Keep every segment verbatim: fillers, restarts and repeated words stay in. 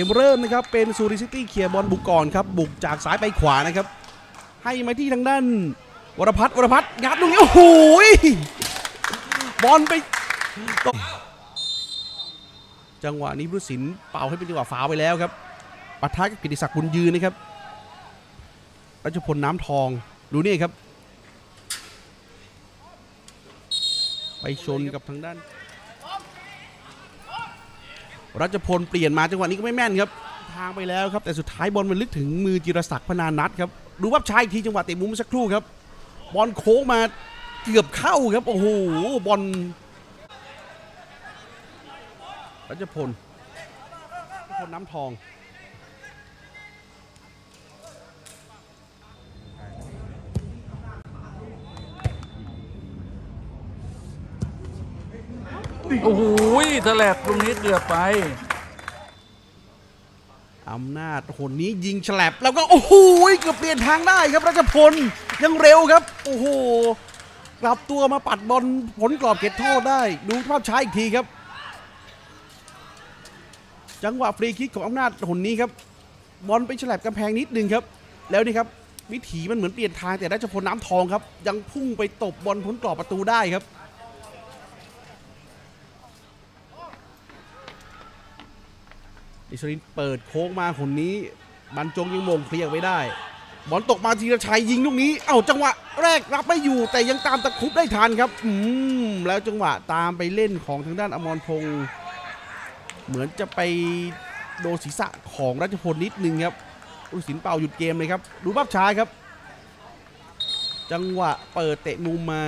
เริ่มนะครับเป็นซูริซิตี้เคลียร์บอลบุกก่อนครับบุกจากซ้ายไปขวานะครับให้มาที่ทางด้านวรพัฒน์วรพัฒน์งัดลูกนี้โอ้โหบอลไปจังหวะนี้ผู้ตัดสินเป่าให้เป็นจังหวะฟาวไปแล้วครับปะทะกับกิติศักดิ์บุญยืนนะครับรัชพลน้ำทองดูนี่ครับไปชนกับทางด้านรัชพลเปลี่ยนมาจังหวะนี้ก็ไม่แม่นครับทางไปแล้วครับแต่สุดท้ายบอลมันลึกถึงมือจิรศักดิ์พนานัทครับดูว่าชายทีจังหวะเตะมุมสักครู่ครับบอลโค้งมาเกือบเข้าครับโอ้โหบอลรัชพลรัชพลน้ำทองโอ้โหแถลบตรงนี้เกือบไปอำนาจคนนี้ยิงฉลับแล้วก็โอ้โหเกือบเปลี่ยนทางได้ครับรัชพลยังเร็วครับโอ้โหกลับตัวมาปัดบอลผลกรอบเขตโทษได้ดูภาพช้าอีกทีครับจังหวะฟรีคิกของอำนาจคนนี้ครับบอลไปฉลับกำแพงนิดนึงครับแล้วนี่ครับวิถีมันเหมือนเปลี่ยนทางแต่รัชพลน้ำทองครับยังพุ่งไปตบบอลพ้นกรอบประตูได้ครับอิสรินเปิดโค้งมาคนนี้บรรจงยังมงเคลียร์ไว้ได้บอลตกมาธีรชัยยิงลูกนี้เอ้าจังหวะแรกรับไม่อยู่แต่ยังตามตะคุบได้ทันครับอืมแล้วจังหวะตามไปเล่นของทางด้านอมรพงษ์เหมือนจะไปโดนศีรษะของรัชพลนิดนึงครับผู้ตัดสินเป่าหยุดเกมเลยครับดูภาพช้าครับจังหวะเปิดเตะมุมมา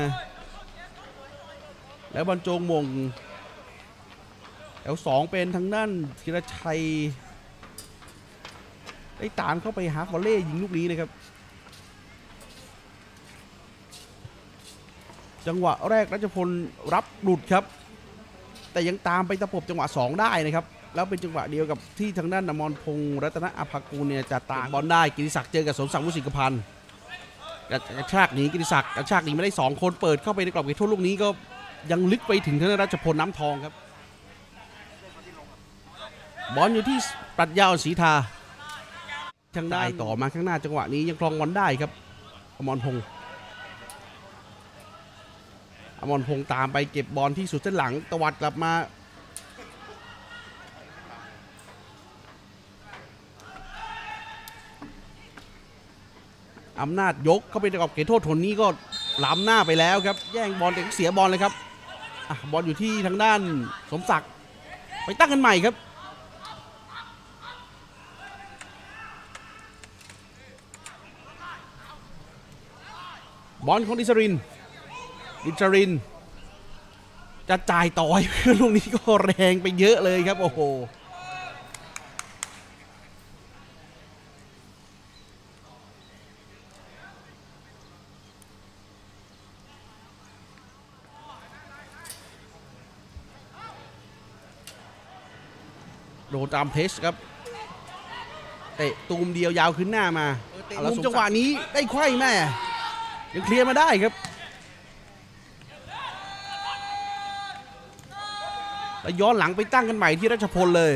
แล้วบรรจงมงแถวสองเป็นทางด้านธีรชัยได้ตามเข้าไปหาฟอลเล่ยิงลูกนี้นะครับจังหวะแรกรัชพลรับหลุดครับแต่ยังตามไปตะปบจังหวะสองได้นะครับแล้วเป็นจังหวะเดียวกับที่ทางด้านอมรพงษ์รัตนอภากูลเนี่ยจะตามบอลได้กิติศักดิ์เจอกับสมศักดิ์วุฒิพันธ์กระชากหนีกิติศักดิ์กระชากหนีไม่ได้สองคนเปิดเข้าไปในกรอบเขตโทษลูกนี้ก็ยังลึกไปถึงทางด้านรัชพลน้ำทองครับบอลอยู่ที่ปรัชญาศรีทาทางได้ต่อมาข้างหน้าจังหวะนี้ยังครองบอลได้ครับอมรพงษ์อมรพงษ์ตามไปเก็บบอลที่สุดเส้นหลังตวัดกลับมาอำนาจยกเข้าไปในกรอบเขตโทษคนนี้ก็ล้ำหน้าไปแล้วครับแย่งบอลแต่เสียบอลเลยครับบอลอยู่ที่ทางด้านสมศักดิ์ไปตั้งกันใหม่ครับบอลของดิชรินดิชรินจะจ่ายต่อยเพื่อนลูกนี้ก็แรงไปเยอะเลยครับโอ้โหโดนตามเพชครับเตะตูมเดียวยาวขึ้นหน้ามามุมจังหวะนี้ได้ไขว้แม่ยังเคลียร์มาได้ครับแล้วย้อนหลังไปตั้งกันใหม่ที่รัชพลเลย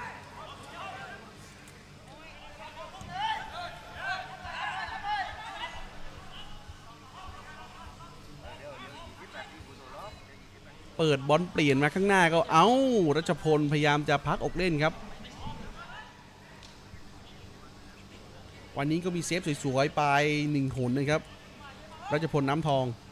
เปิดบอลเปลี่ยนมาข้างหน้าก็เอ้ารัชพลพยายามจะพักอกเล่นครับวันนี้ก็มีเซฟสวยๆไปหนึ่งหนนะครับรัชพลน้ำทอง